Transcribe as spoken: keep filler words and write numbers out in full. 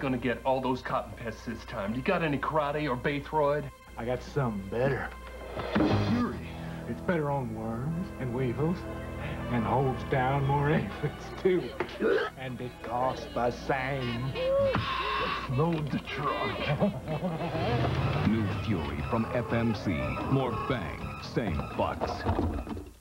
gonna get all those cotton pests this time. You got any karate or Baythroid? I got something better. Fury. It's better on worms and weevils and holds down more aphids, too. And it costs the same. Load the truck. New Fury from F M C. More bang, same bucks.